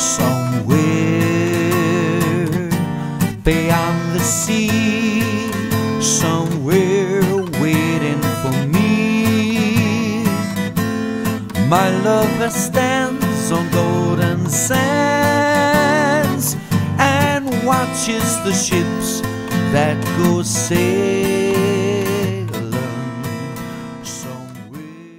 Somewhere beyond the sea, somewhere waiting for me, my lover stands on golden sands and watches the ships that go sailing somewhere.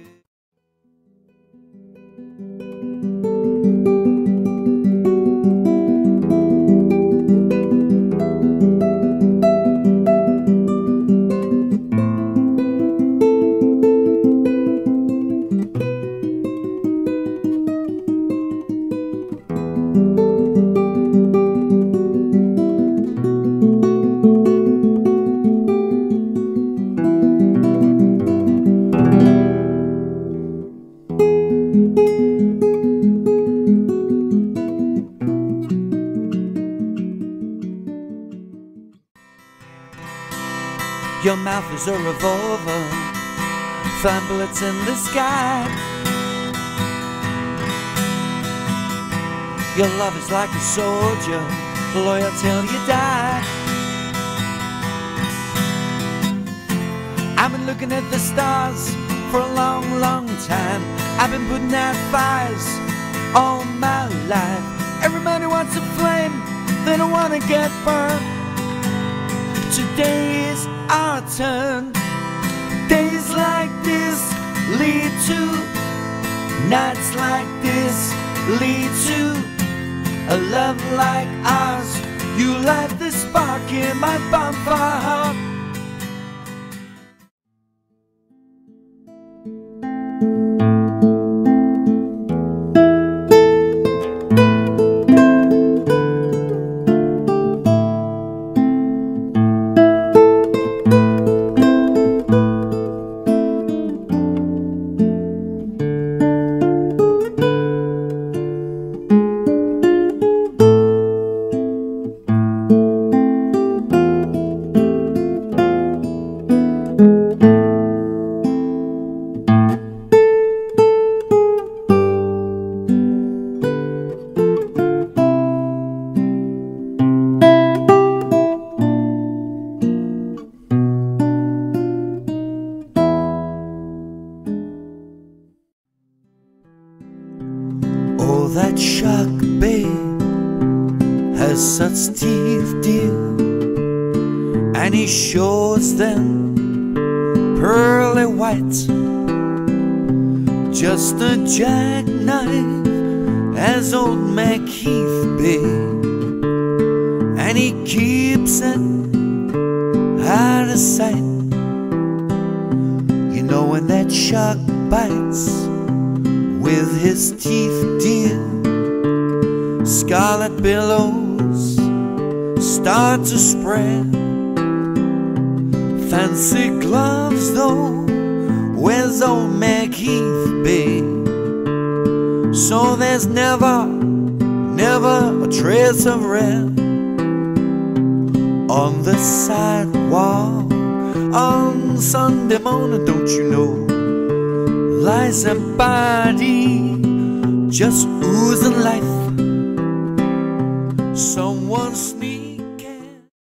Your mouth is a revolver, find bullets in the sky. Your love is like a soldier, loyal till you die. I've been looking at the stars for a long, long time. I've been putting out fires all my life. Everybody wants a flame, they don't want to get burned. Today is our turn. Days like this lead to nights like this, lead to a love like ours. You light the spark in my bonfire heart. Oh, that shark, babe, has such teeth, dear, and he shows them pearly white. Just a jackknife as old MacHeath, babe, and he keeps it out of sight. You know when that shark bites with his teeth, dear, scarlet billows start to spread. Fancy gloves though, where's old MacHeath, babe? So there's never, never a trace of red on the sidewalk on Sunday morning. Don't you know lies a body just oozing life? Someone sneezes.